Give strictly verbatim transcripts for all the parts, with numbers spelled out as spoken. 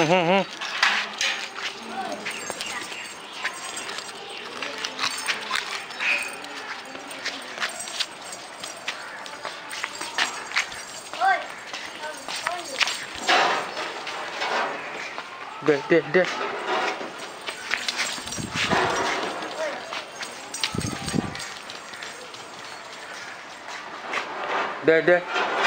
Hmm. There, there, there. There, there.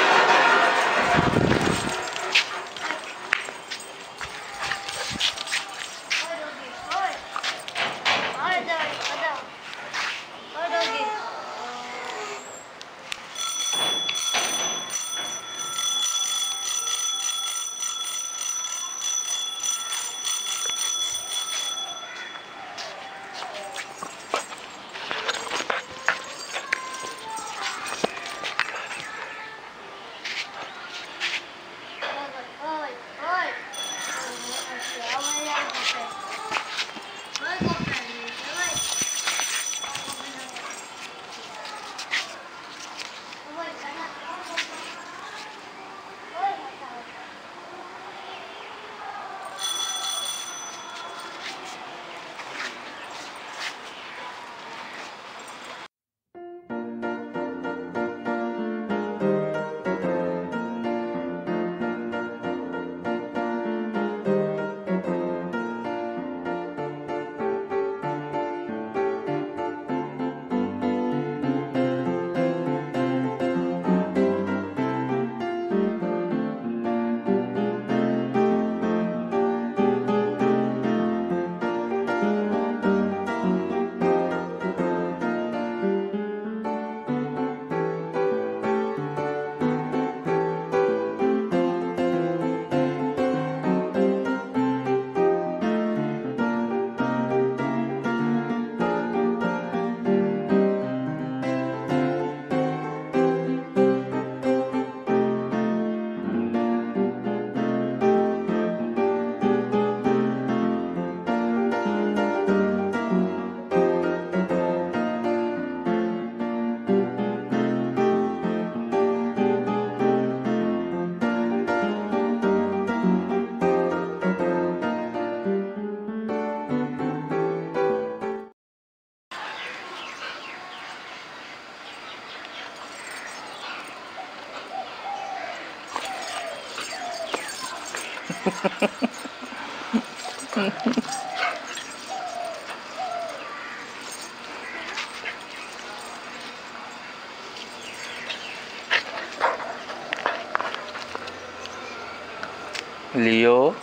Leo.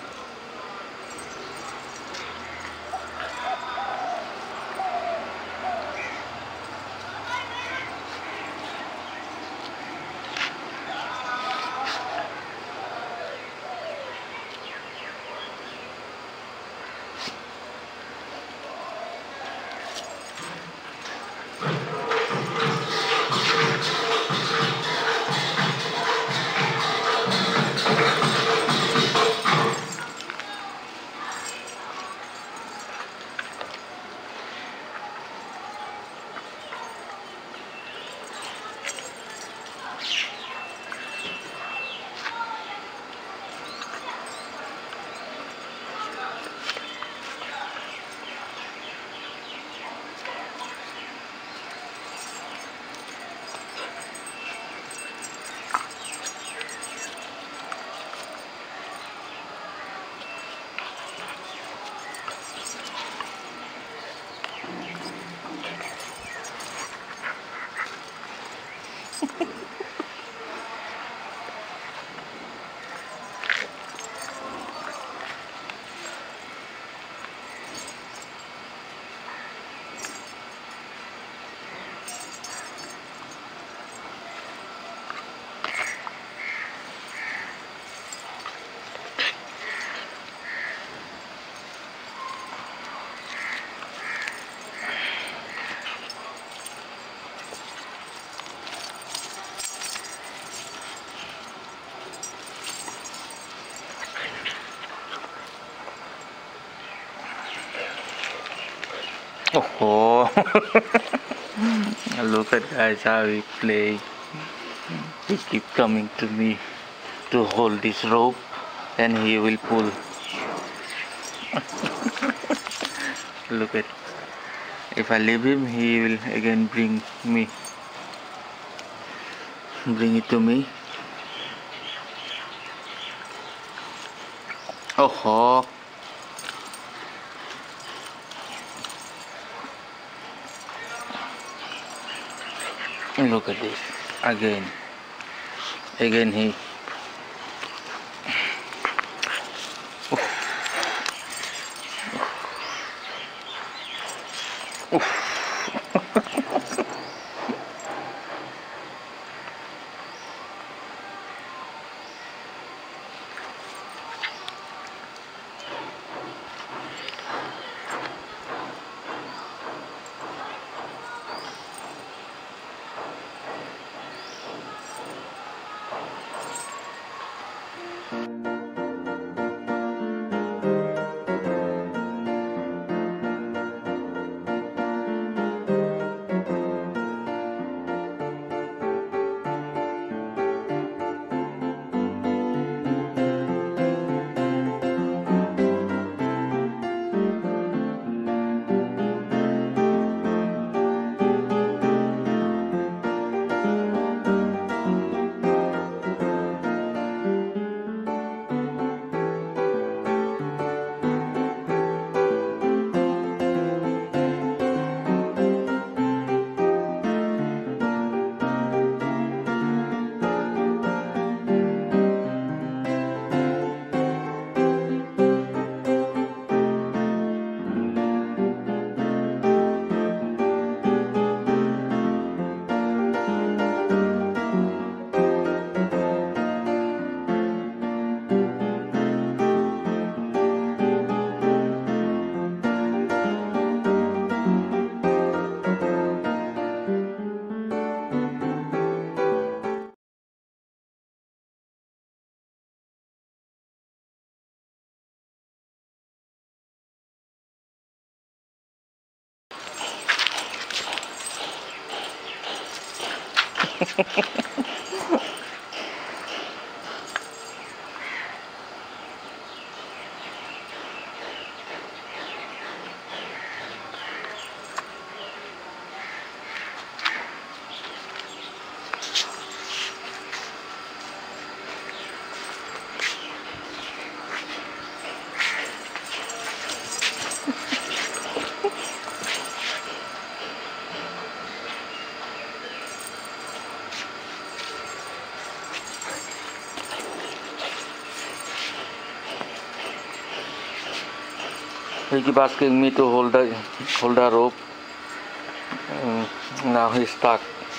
Oh, look at guys how he play. He keep coming to me to hold this rope and he will pull. Look at. If I leave him, he will again bring me. Bring it to me. Oh. Look at this. Again. Again he. He keep asking me to hold the hold the rope. Uh, now he's stuck.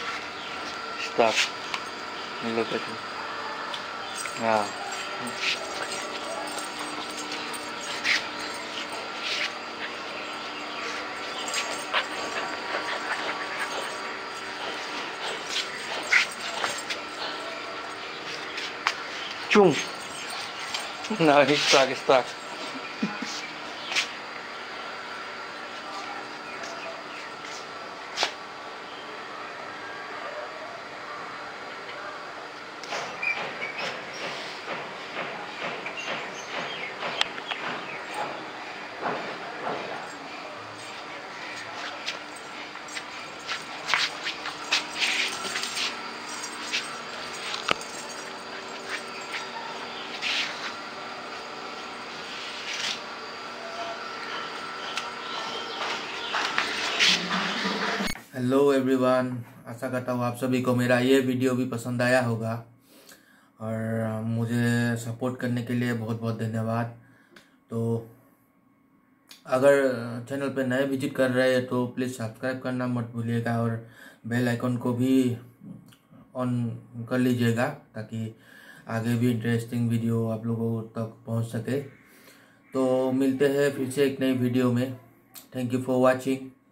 Stuck. Look at him. Yeah. Chum. Now he's stuck. He's stuck. Hello everyone, आशा करता हूँ आप सभी को मेरा ये video भी पसंद आया होगा और मुझे सपोर्ट करने के लिए बहुत बहुत धन्यवाद। तो अगर चैनल पे नए विजिट कर रहे हैं तो प्लीज़ सब्सक्राइब करना मत भूलिएगा और बेल आइकन को भी ऑन कर लीजिएगा ताकि आगे भी इंटरेस्टिंग वीडियो आप लोगों तक पहुंच सके। तो मिलते हैं फिर से एक नई वीडियो में। Thank you for watching.